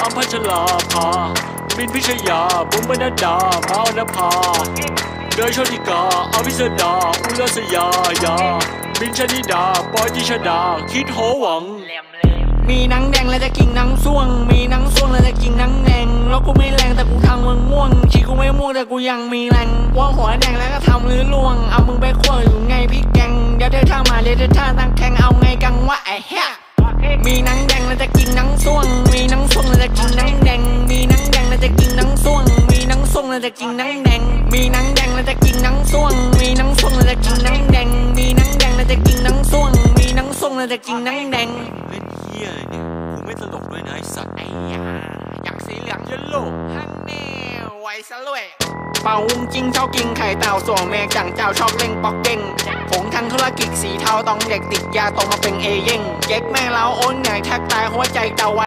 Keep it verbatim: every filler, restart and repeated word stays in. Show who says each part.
Speaker 1: มพัชราภามินพิชยาบุ๋มบรรณดามาอนภาเดยโชติกาอภิสดาอุลสยายามินชนิดาปอยติชดาคิดโหวัง
Speaker 2: มีหนังแดงแล้วจะกินหนังส่วงมีหนังส่วงแล้วจะกินหนังแดงแล้วกูไม่แรงแต่กูทำมึงม่วงชีกูไม่ม่วงแต่กูยังมีแรงว่าหัวแดงแล้วก็ทำลื้อล่วงเอามึงไปขั้วอยู่ไงพี่แกงเดี๋ยวเธอท่ามาเดี๋ยวเธอท่าตั้งแข่งเอาไงกังวะไอ้เหี้ยมีหนังแดงแล้วจะกินหนังส่วงมีหนังส่วงแล้วจะกินหนังแดงมีหนังแดงแล้วจะกินหนังส่วงมีหนังส่วงแล้วจะกินหนังแดงมีหนังแดงแล้วจะกินหนังส่วงมีหนังส่วงแล้วจะกินหนังแดงมีหนังแดงแล้วจะกินหนังส่วงมีหนังส่วงแล้วจะกินหนังแดง
Speaker 1: เล่นเหี้ยอะไรเนี่ยกูไม่ตลกด้วยนะไอ้สัตว์
Speaker 2: ไอ้ยาอยากสีเหลืองยันโลฮันแน่ไวซะเลยเป่าวุ้งจริงชอบกินไข่เต่าส่วนแม่จังเจ้าชอบเล่งปอกเก่งผงทางธุรกิจสีเทาต้องเด็กติดยาตรงมาเป็นเอเย่งเจ๊กแม่เล้าโอนใหญ่แทบตายหัวใจเต่า